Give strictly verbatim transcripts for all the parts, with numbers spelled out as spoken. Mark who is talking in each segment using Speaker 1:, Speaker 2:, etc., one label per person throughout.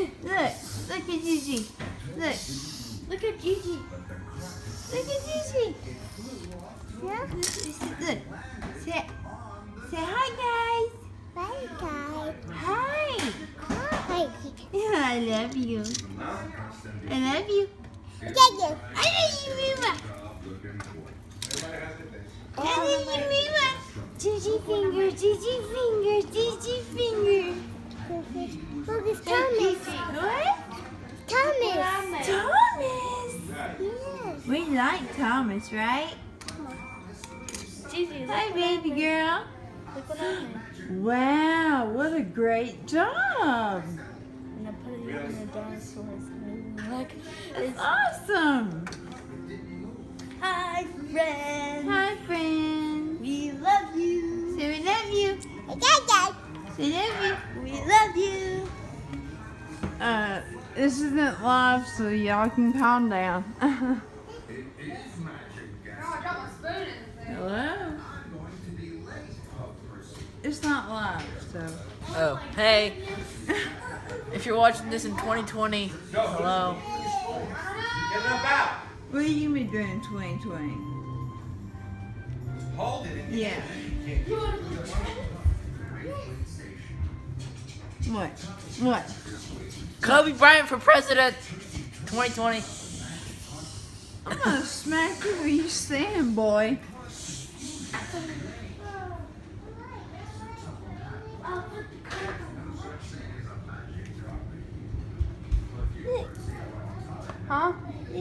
Speaker 1: Look, look at Gigi. Look, look at Gigi. Look at Gigi. Yeah. Look, look. Say, say hi, guys.
Speaker 2: Bye, guys.
Speaker 1: Hi.
Speaker 2: Hi.
Speaker 1: I love you. I love you.
Speaker 2: Thank you.
Speaker 1: I love you, Mima. I love you, Mima. Gigi finger, Gigi finger, Gigi finger.
Speaker 2: Look, it's Thomas.
Speaker 1: What?
Speaker 2: Thomas.
Speaker 1: Thomas.
Speaker 2: Yes.
Speaker 1: We like Thomas, right?
Speaker 3: Gigi,
Speaker 1: Hi, baby girl.
Speaker 3: look what I made.
Speaker 1: Wow, what a great job.
Speaker 3: And I put it in the dinosaurs. Look,
Speaker 1: That's awesome.
Speaker 3: hi, friends.
Speaker 1: Hi, friends.
Speaker 3: We love you.
Speaker 1: Say we love you.
Speaker 2: Dad,
Speaker 1: Say love
Speaker 3: We love you.
Speaker 1: you. Uh, this isn't live, so y'all can calm down. Hello? It's not live, so.
Speaker 4: Oh, hey. If you're watching this in twenty twenty, hello.
Speaker 1: What are you been doing in twenty twenty?
Speaker 5: Hold it.
Speaker 1: Yeah. What? What?
Speaker 4: Kobe Bryant for president, twenty twenty.
Speaker 1: I'm gonna smack you where you stand, boy.
Speaker 3: Huh?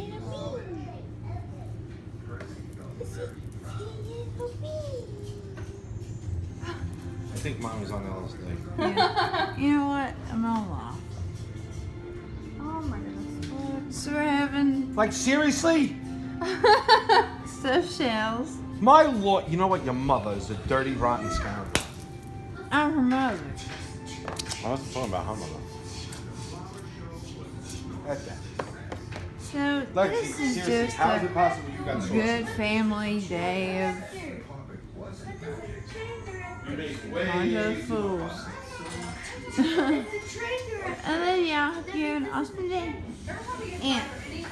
Speaker 5: I think mine was on L S D.
Speaker 1: Yeah. You know what? I'm all off.
Speaker 3: Oh my goodness.
Speaker 1: So we're having
Speaker 5: Like, seriously?
Speaker 1: stuffed shells.
Speaker 5: My lord, you know what? Your mother is a dirty, rotten scoundrel.
Speaker 1: I'm her mother.
Speaker 5: I wasn't talking about her mother. At that.
Speaker 1: So
Speaker 5: Like,
Speaker 1: this is
Speaker 5: seriously,
Speaker 1: just
Speaker 5: how is
Speaker 1: a
Speaker 5: it possible you got sauce?
Speaker 1: good family day of bunch of fools. I love y'all. Hope you have an awesome day. Aunt.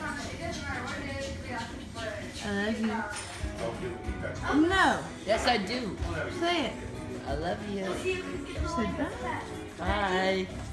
Speaker 1: I love you. No.
Speaker 4: Yes, I do.
Speaker 1: Say it.
Speaker 4: I love you.
Speaker 1: Say bye.
Speaker 4: Bye.